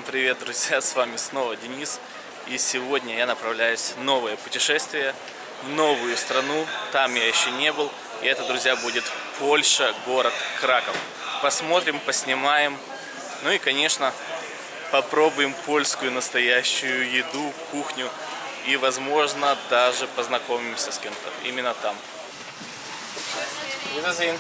привет, друзья! С вами снова Денис. И сегодня я направляюсь в новое путешествие, в новую страну. Там я еще не был. И это, друзья, будет Польша, город Краков. Посмотрим, поснимаем. Ну и, конечно, попробуем польскую настоящую еду, кухню. И, возможно, даже познакомимся с кем-то именно там. Wiedersehen.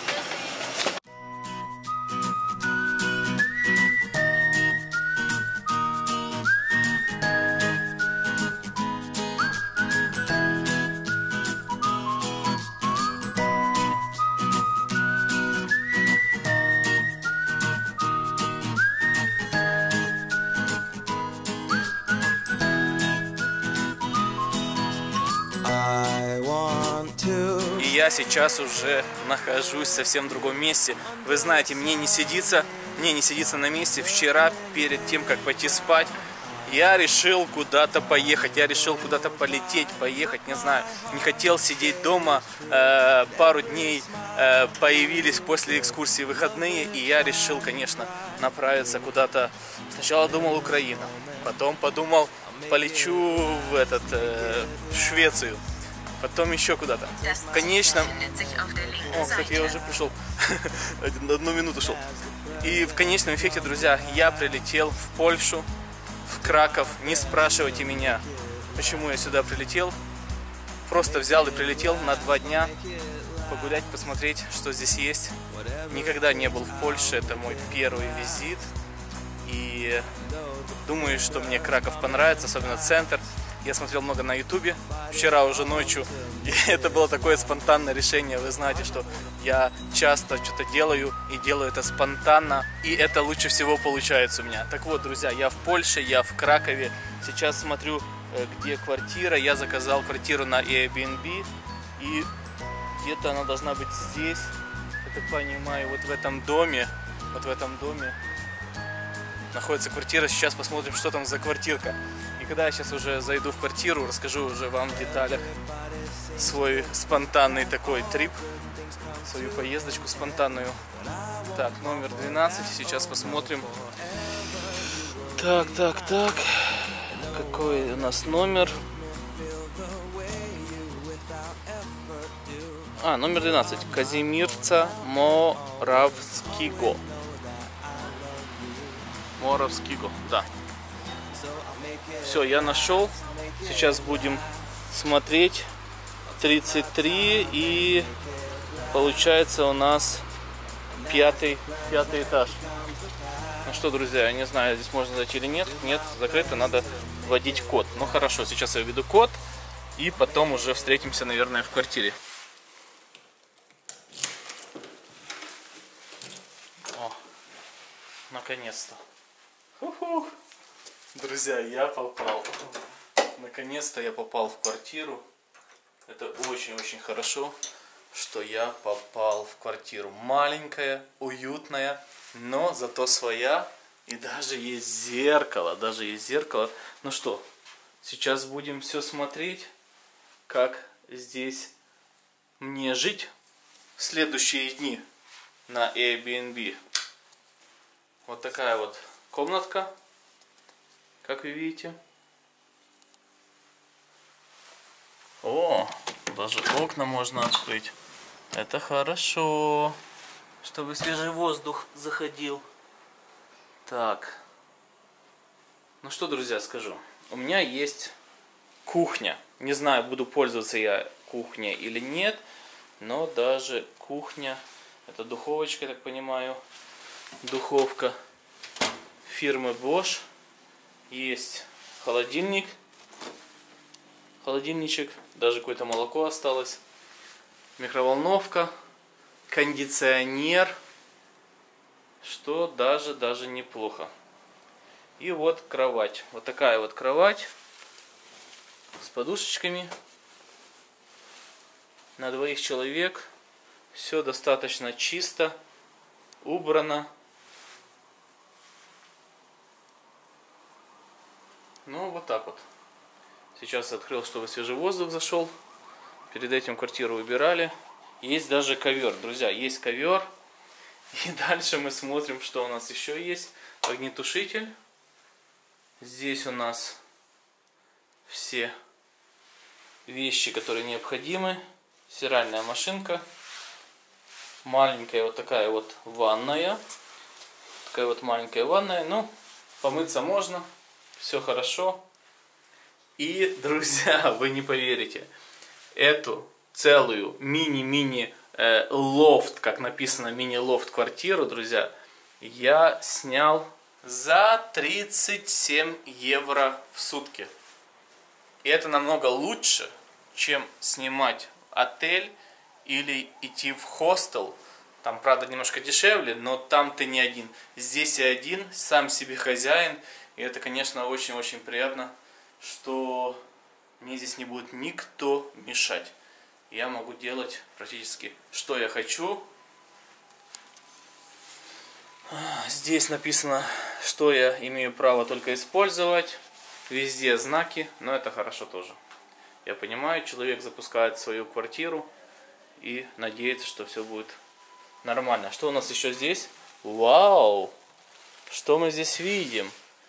Я сейчас уже нахожусь в совсем другом месте. Вы знаете, мне не сидится на месте. Вчера, перед тем, как пойти спать, я решил куда-то поехать. Я решил куда-то полететь, поехать, не знаю. Не хотел сидеть дома. Пару дней появились после экскурсии выходные. И я решил, конечно, направиться Сначала думал Украина. Потом подумал, полечу в Швецию. Потом еще куда-то. В конечном... О, кстати, я уже пришел. Одну минуту шел. И в конечном эффекте, друзья, я прилетел в Польшу, в Краков. Не спрашивайте меня, почему я сюда прилетел. Просто взял и прилетел на 2 дня погулять, посмотреть, что здесь есть. Никогда не был в Польше, это мой первый визит. И думаю, что мне Краков понравится, особенно центр. Я смотрел много на ютубе, вчера уже ночью, и это было такое спонтанное решение. Вы знаете, что я часто что-то делаю, и делаю это спонтанно, и это лучше всего получается у меня. Так вот, друзья, я в Польше, я в Кракове, сейчас смотрю, где квартира. Я заказал квартиру на Airbnb, и где-то она должна быть здесь, я так понимаю, вот в этом доме находится квартира. Сейчас посмотрим, что там за квартирка. И когда я сейчас уже зайду в квартиру, расскажу уже вам в деталях свой спонтанный такой трип, свою поездочку спонтанную. Так, номер 12. Сейчас посмотрим. Так. Какой у нас номер? Номер 12. Казимирца Моравскиго. Да. Все, я нашел. Сейчас будем смотреть. 33 и получается у нас пятый этаж. Ну что, друзья, я не знаю, здесь можно зайти или нет. Нет, закрыто, надо вводить код. Ну хорошо, сейчас я введу код и потом уже встретимся, наверное, в квартире. О, наконец-то. Друзья, я попал. Наконец-то я попал в квартиру. Это очень-очень хорошо, что я попал в квартиру. Маленькая, уютная, но зато своя. И даже есть зеркало. Ну что, сейчас будем все смотреть, как здесь мне жить в следующие дни на Airbnb. Вот такая вот комнатка, как вы видите. О, даже окна можно открыть. Это хорошо, чтобы свежий воздух заходил. Так. Ну что, друзья, скажу. У меня есть кухня. Не знаю, буду пользоваться я кухней или нет. Но даже кухня. Это духовочка, я так понимаю. Духовка фирмы Bosch. Есть холодильничек, даже какое-то молоко осталось, микроволновка, кондиционер, что даже неплохо. И вот кровать, вот такая вот кровать с подушечками на 2 человек. Все достаточно чисто, убрано. Ну, вот так вот. Сейчас открыл, чтобы свежий воздух зашел. Перед этим квартиру убирали. Есть даже ковер, друзья, есть ковер. И дальше мы смотрим, что у нас еще есть. Огнетушитель. Здесь у нас все вещи, которые необходимы. Стиральная машинка. Маленькая вот такая вот ванная. Такая вот маленькая ванная. Ну, помыться можно. Все хорошо. И, друзья, вы не поверите. Эту целую мини-мини лофт, как написано, мини-лофт квартиру, друзья, я снял за 37 евро в сутки. И это намного лучше, чем снимать отель или идти в хостел. Там, правда, немножко дешевле, но там ты не один. Здесь я один, сам себе хозяин. И это, конечно, очень-очень приятно, что мне здесь не будет никто мешать. Я могу делать практически, что я хочу. Здесь написано, что я имею право только использовать. Везде знаки, но это хорошо тоже. Я понимаю, человек запускает свою квартиру и надеется, что все будет нормально. Что у нас еще здесь? Вау! Что мы здесь видим?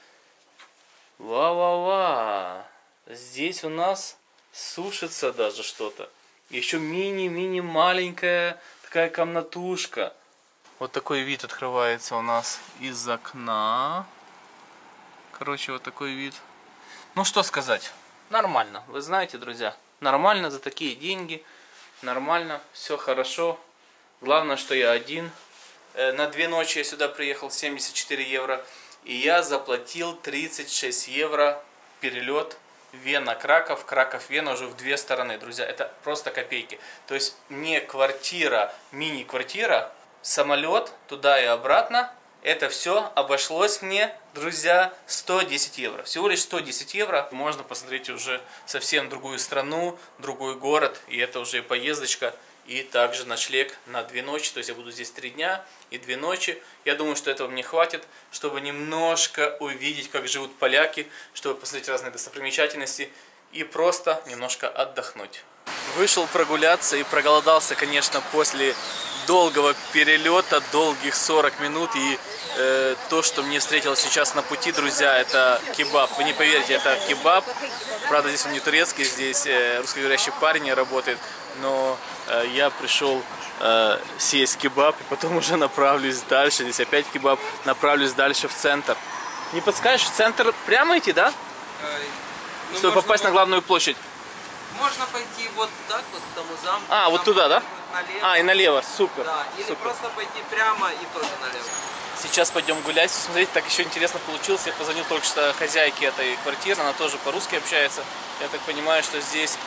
Вау-вау-вау! Здесь у нас сушится даже что-то. Еще мини-мини маленькая такая комнатушка. Вот такой вид открывается у нас из окна. Короче, вот такой вид. Ну что сказать? Нормально. Вы знаете, друзья, нормально за такие деньги. Нормально, все хорошо. Главное, что я один. На 2 ночи я сюда приехал, 74 евро. И я заплатил 36 евро перелет Вена-Краков, Краков-Вена уже в 2 стороны, друзья. Это просто копейки. То есть не квартира, мини-квартира, самолет туда и обратно. Это все обошлось мне, друзья, 110 евро. Всего лишь 110 евро. Можно посмотреть уже совсем другую страну, другой город. И это уже поездочка. И также ночлег на 2 ночи. То есть я буду здесь 3 дня и 2 ночи. Я думаю, что этого мне хватит, чтобы немножко увидеть, как живут поляки, чтобы посмотреть разные достопримечательности и просто немножко отдохнуть. Вышел прогуляться и проголодался, конечно, после долгого перелета, долгих 40 минут. И то, что мне встретилось сейчас на пути, друзья, это кебаб. Вы не поверите, это кебаб. Правда, здесь он не турецкий, здесь русскоговорящий парень работает. Но я пришел съесть кебаб и потом уже направлюсь дальше. Здесь опять кебаб, направлюсь дальше в центр. Не подскажешь, в центр прямо идти, да? Ну, чтобы попасть на главную площадь. Можно пойти вот так, вот к тому замку. А, вот туда, да? Налево. И налево, супер. Да, или супер. просто пойти прямо и тоже налево. Сейчас пойдем гулять. Смотрите, так еще интересно получилось. Я позвонил только что хозяйке этой квартиры, она тоже по-русски общается. Я так понимаю, что здесь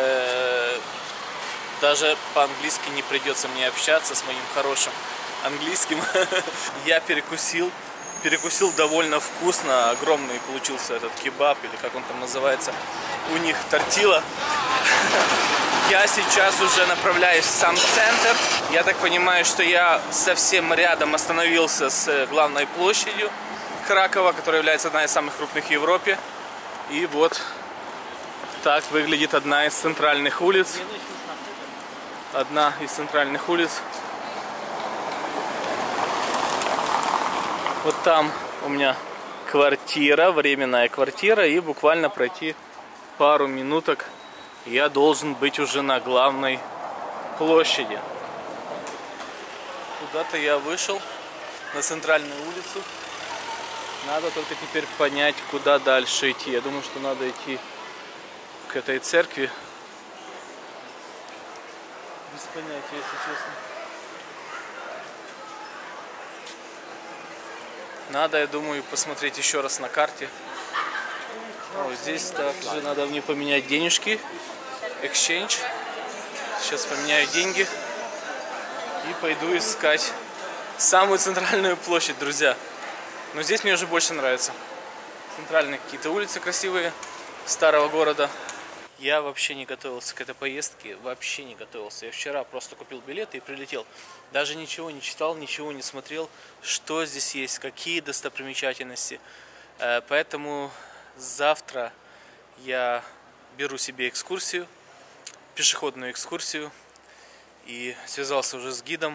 даже по-английски не придется мне общаться с моим хорошим английским. Я перекусил довольно вкусно. Огромный получился этот кебаб, или как он там называется. У них тортила. Я сейчас уже направляюсь в сам центр. Я так понимаю, что я совсем рядом остановился с главной площадью Кракова, которая является одной из самых крупных в Европе. И вот так выглядит одна из центральных улиц. Одна из центральных улиц. Вот там у меня квартира, временная квартира, и буквально пройти пару минуток я должен быть уже на главной площади. Куда-то я вышел на центральную улицу. Надо только теперь понять, куда дальше идти. Я думаю, что надо идти к этой церкви. Без понятия, если честно. Надо, я думаю, посмотреть еще раз на карте. О, здесь также надо мне поменять денежки. Exchange. Сейчас поменяю деньги. И пойду искать самую центральную площадь, друзья. Но здесь мне уже больше нравится. Центральные какие-то улицы красивые старого города. Я вообще не готовился к этой поездке. Вообще не готовился. Я вчера просто купил билеты и прилетел. Даже ничего не читал, ничего не смотрел, что здесь есть, какие достопримечательности. Поэтому завтра я беру себе экскурсию, пешеходную экскурсию. И связался уже с гидом.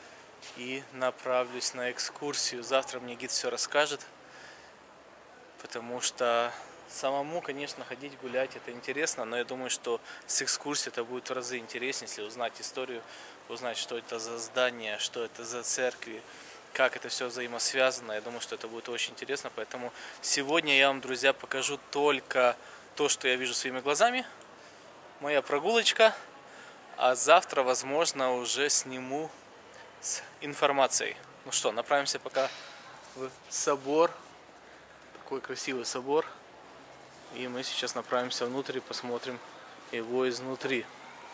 И направлюсь на экскурсию. Завтра мне гид все расскажет. потому что самому, конечно, ходить, гулять это интересно, но я думаю, что с экскурсией это будет в разы интереснее, если узнать историю, узнать, что это за здание, что это за церкви, как это все взаимосвязано. Я думаю, что это будет очень интересно, поэтому сегодня я вам, друзья, покажу только то, что я вижу своими глазами, моя прогулочка, а завтра, возможно, уже сниму с информацией. Ну что, направимся пока в собор, такой красивый собор, и мы сейчас направимся внутрь и посмотрим его изнутри.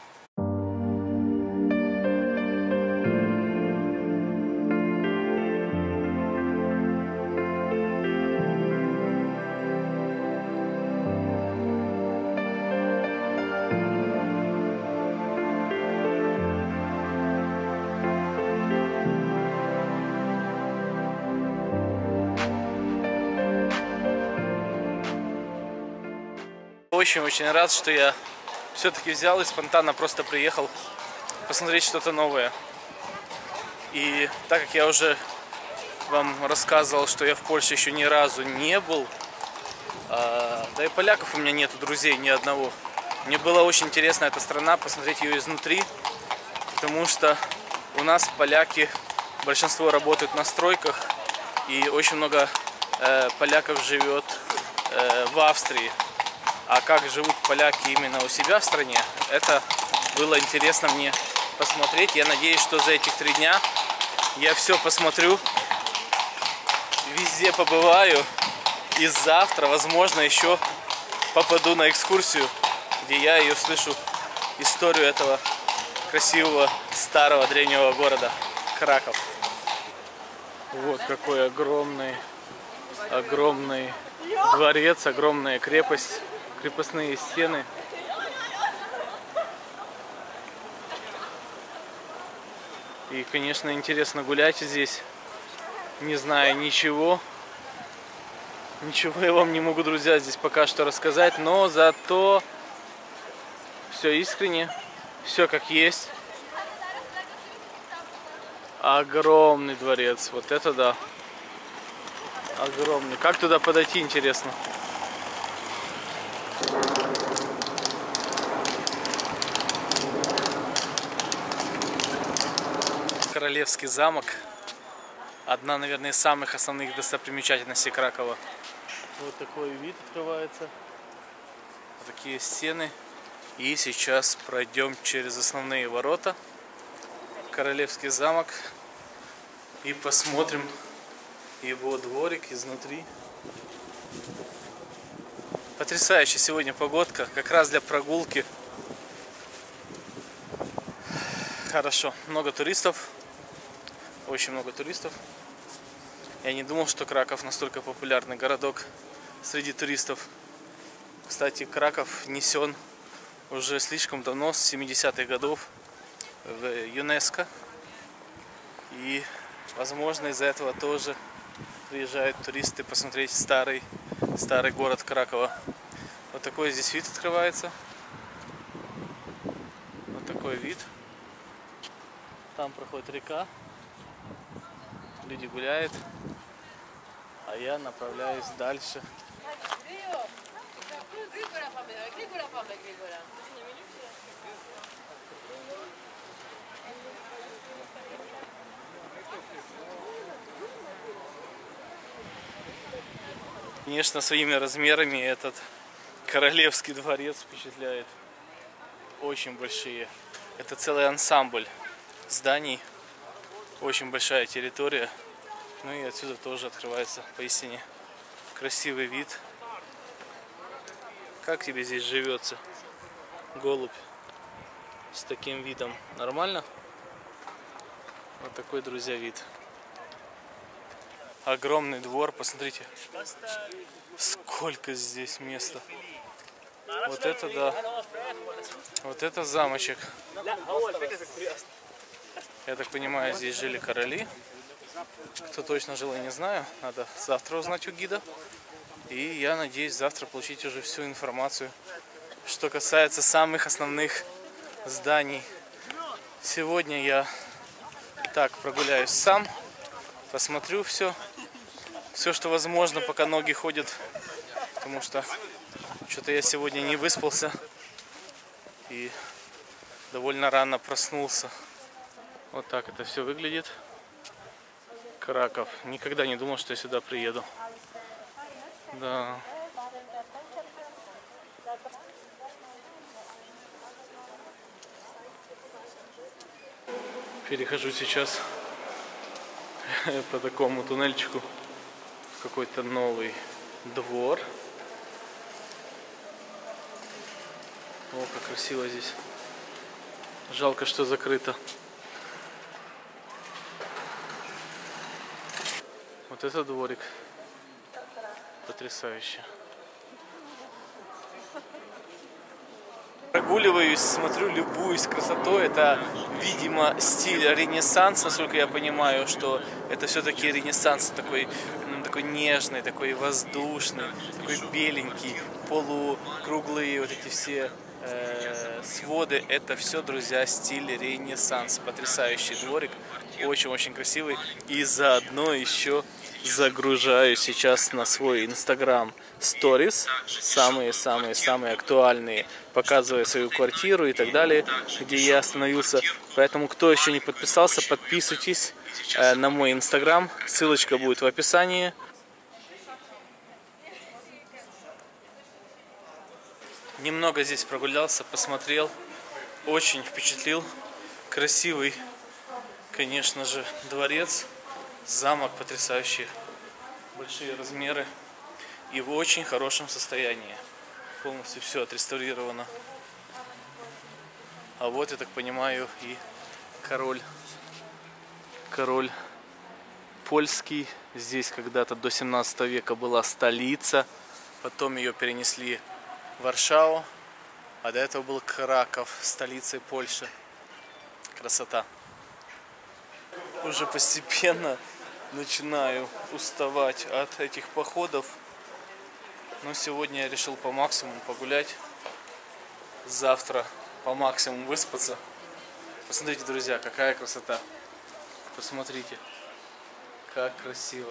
Очень рад, что я все-таки взял и спонтанно просто приехал посмотреть что-то новое. И так как я уже вам рассказывал, что я в Польше еще ни разу не был, да и поляков у меня нету, друзей ни одного, мне было очень интересна эта страна, посмотреть ее изнутри, потому что у нас поляки, большинство работают на стройках, и очень много поляков живет в Австрии. А как живут поляки именно у себя в стране, это было интересно мне посмотреть. Я надеюсь, что за этих 3 дня я все посмотрю, везде побываю. И завтра, возможно, еще попаду на экскурсию, где я ее слышу, историю этого красивого, старого, древнего города Краков. Вот какой огромный дворец, огромная крепость. Крепостные стены. И, конечно, интересно гулять здесь, не зная ничего. Ничего я вам не могу, друзья, здесь пока что рассказать, но зато все искренне, все как есть. Огромный дворец, вот это да. Огромный. Как туда подойти, интересно? Королевский замок. Одна, наверное, из самых основных достопримечательностей Кракова. Вот такой вид открывается. Вот такие стены. И сейчас пройдем через основные ворота. Королевский замок. И посмотрим его дворик изнутри. Потрясающая сегодня погодка. Как раз для прогулки. Хорошо. Много туристов. Очень много туристов. Я не думал, что Краков настолько популярный городок среди туристов. Кстати, Краков внесен уже слишком давно, с 70-х годов, в ЮНЕСКО. И, возможно, из-за этого тоже приезжают туристы посмотреть старый город Кракова. Вот такой здесь вид открывается. Вот такой вид. Там проходит река. Люди гуляют, а я направляюсь дальше. Конечно, своими размерами этот королевский дворец впечатляет. Очень большие. Это целый ансамбль зданий. Очень большая территория. Ну и отсюда тоже открывается поистине красивый вид. Как тебе здесь живется, голубь, с таким видом? Нормально? Вот такой, друзья, вид. Огромный двор, посмотрите, сколько здесь места. Вот это да. Вот это замочек. Я так понимаю, здесь жили короли. Кто точно жил, я не знаю. Надо завтра узнать у гида. И я надеюсь завтра получить уже всю информацию, что касается самых основных зданий. Сегодня я так прогуляюсь сам, посмотрю все. все, что возможно, пока ноги ходят. Потому что что-то я сегодня не выспался. И довольно рано проснулся. Вот так это все выглядит. Краков. Никогда не думал, что я сюда приеду. Да. Перехожу сейчас по такому туннельчику в какой-то новый двор. О, как красиво здесь. Жалко, что закрыто. Вот это дворик. Потрясающе. Прогуливаюсь, смотрю, любуюсь красотой. Это, видимо, стиль Ренессанс, насколько я понимаю, что это все-таки Ренессанс такой, такой нежный, такой воздушный, такой беленький, полукруглые вот эти все своды. Это все, друзья, стиль Ренессанс. Потрясающий дворик, очень-очень красивый. И заодно еще загружаю сейчас на свой Instagram Stories самые актуальные, показывая свою квартиру и так далее, где я остановился. Поэтому, кто еще не подписался, подписывайтесь на мой Instagram, ссылочка будет в описании. Немного здесь прогулялся, посмотрел, очень впечатлил. Красивый, конечно же, дворец. Замок потрясающий, большие размеры и в очень хорошем состоянии. Полностью все отреставрировано. А вот, я так понимаю, и король польский. Здесь когда-то до 17 века была столица, потом ее перенесли в Варшаву, а до этого был Краков, столицей Польши. Красота. Уже постепенно начинаю уставать от этих походов. Но сегодня я решил по максимуму погулять. Завтра по максимуму выспаться. Посмотрите, друзья, какая красота. Посмотрите, как красиво.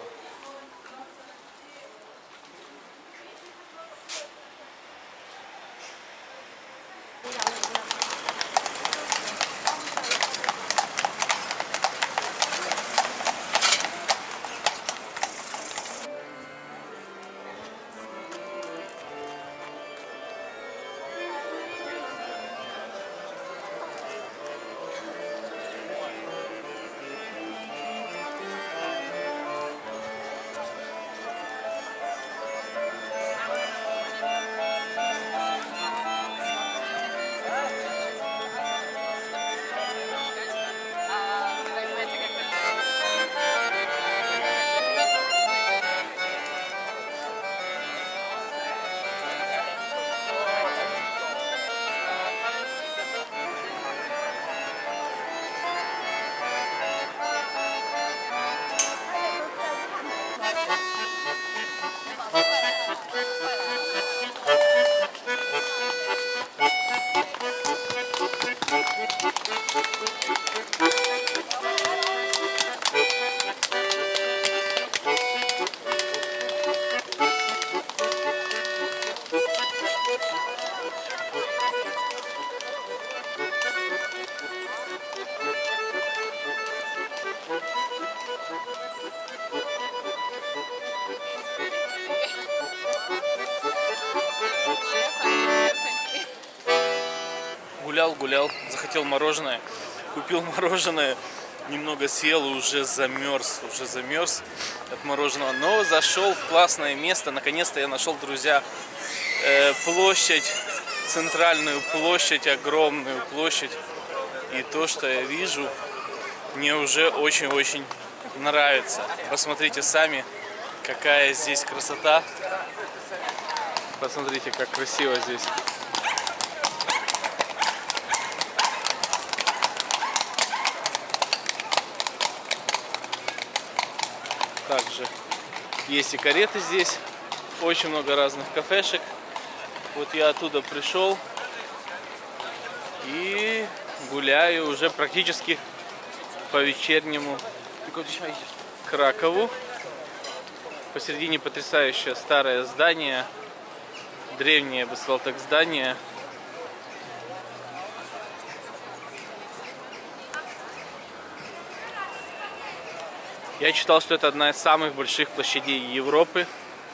Гулял, захотел мороженое, купил мороженое, немного съел и уже замерз от мороженого. Но зашел в классное место, наконец-то я нашел, друзья, площадь, центральную площадь, огромную площадь. И то, что я вижу, мне уже очень-очень нравится. Посмотрите сами, какая здесь красота. Посмотрите, как красиво здесь. Также есть и кареты здесь, очень много разных кафешек. Вот я оттуда пришел и гуляю уже практически по вечернему Кракову. Посередине потрясающее старое здание, древнее, я бы сказал так, здание. Я читал, что это одна из самых больших площадей Европы.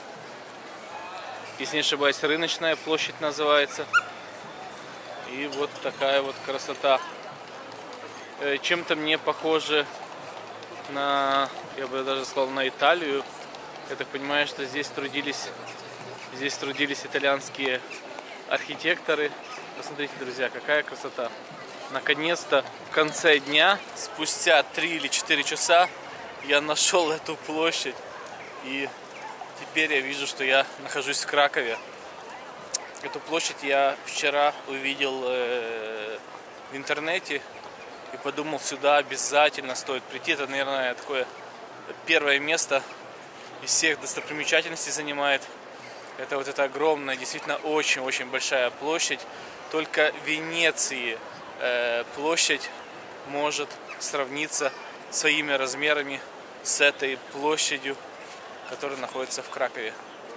Если не ошибаюсь, рыночная площадь называется. И вот такая вот красота. Чем-то мне похоже на, я бы даже сказал, на Италию. Я так понимаю, что здесь трудились итальянские архитекторы. Посмотрите, друзья, какая красота. Наконец-то в конце дня, спустя 3 или 4 часа, я нашел эту площадь. И теперь я вижу, что я нахожусь в Кракове. Эту площадь я вчера увидел в интернете и подумал, сюда обязательно стоит прийти. Это, наверное, такое первое место из всех достопримечательностей занимает. Это вот эта огромная, действительно очень-очень большая площадь. Только в Венеции площадь может сравниться своими размерами с этой площадью, которая находится в Кракове.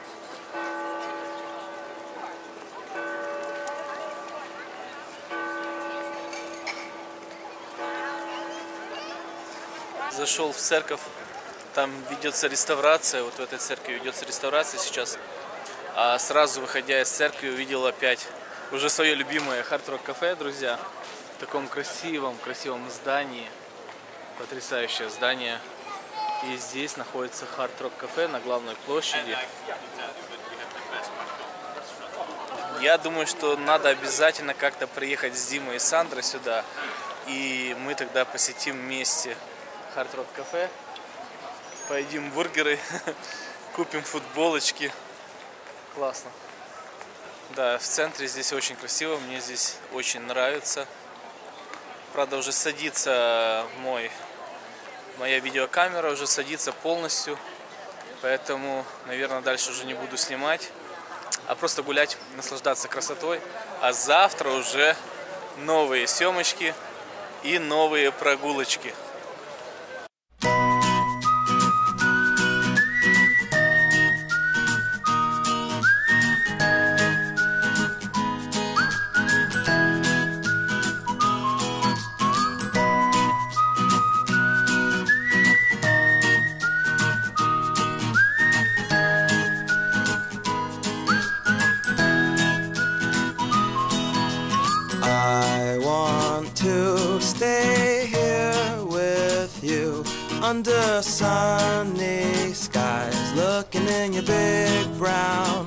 Зашел в церковь, там ведется реставрация, вот в этой церкви ведется реставрация сейчас. А сразу выходя из церкви увидел опять уже свое любимое Hard Rock кафе, друзья. В таком красивом здании, потрясающее здание. И здесь находится Hard Rock кафе на главной площади. Я думаю, что надо обязательно как-то приехать с Димой и Сандрой сюда. И мы тогда посетим вместе Hard Rock кафе. Поедим бургеры, купим футболочки. Классно. Да, в центре здесь очень красиво, мне здесь очень нравится. Правда, уже садится моя видеокамера, уже садится полностью. Поэтому, наверное, дальше уже не буду снимать, а просто гулять, наслаждаться красотой. А завтра уже новые съемочки и новые прогулочки. Under sunny skies, looking in your big brown